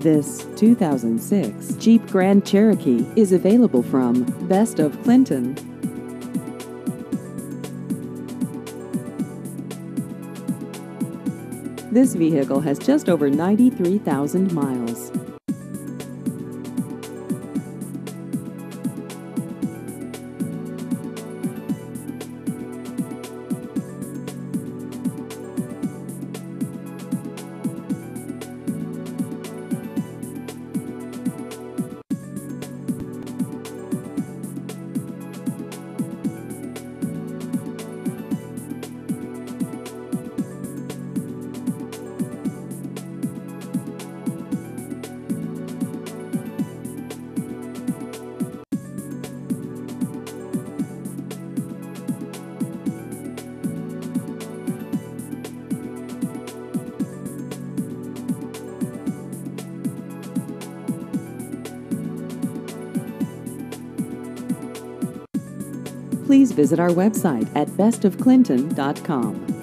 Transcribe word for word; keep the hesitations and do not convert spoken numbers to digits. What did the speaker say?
This two thousand six Jeep Grand Cherokee is available from Best of Clinton. This vehicle has just over ninety-three thousand miles. Please visit our website at best of clinton dot com.